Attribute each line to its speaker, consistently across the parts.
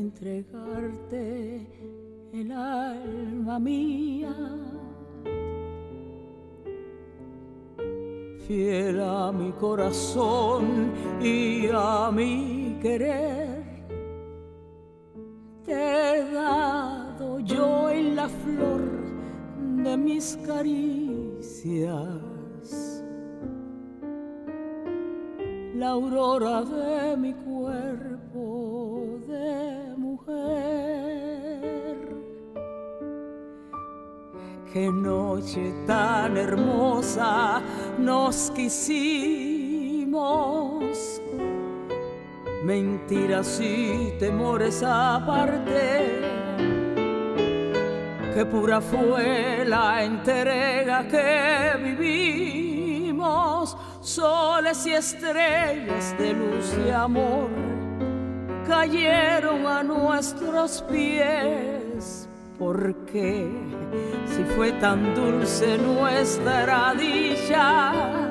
Speaker 1: entregarte el alma mía, fiel a mi corazón y a mi querer. Te he dado yo en la flor de mis caricias, la aurora de mi cuerpo de mujer. Qué noche tan hermosa nos quisimos, mentiras y temores aparte. Qué pura fue la entrega que vivimos, soles y estrellas de luz y amor cayeron a nuestros pies. Porque si fue tan dulce nuestra dicha,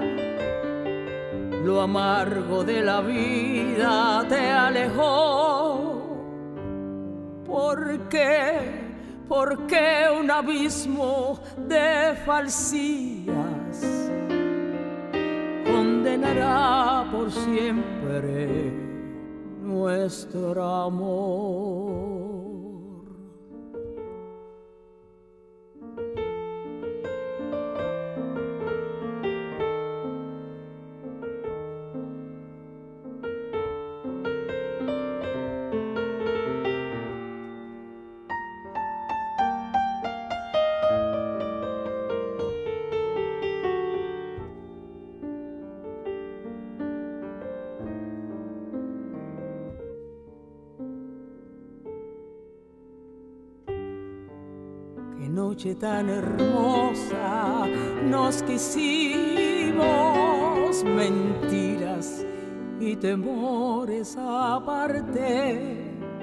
Speaker 1: lo amargo de la vida te alejó. ¿Por qué? ¿Por qué un abismo de falsías condenará por siempre nuestro amor? Qué noche tan hermosa nos quisimos, mentiras y temores aparte.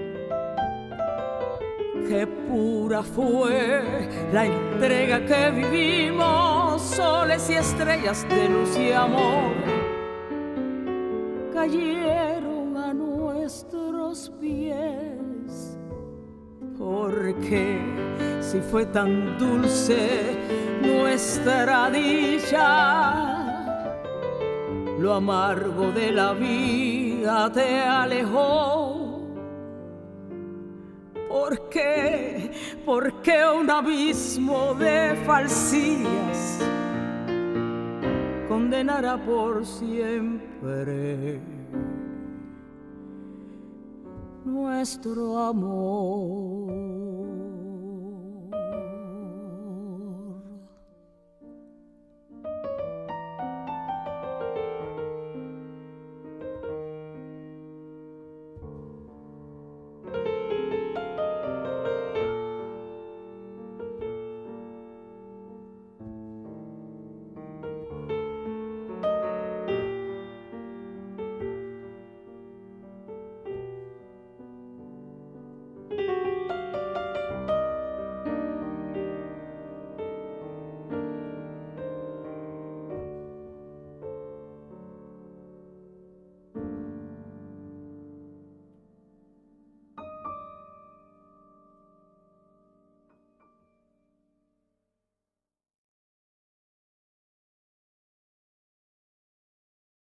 Speaker 1: Qué pura fue la entrega que vivimos, soles y estrellas de luz y amor cayeron a nuestros pies. Porque si fue tan dulce nuestra dicha, lo amargo de la vida te alejó. ¿Por qué? ¿Por qué un abismo de falsías condenará por siempre nuestro amor?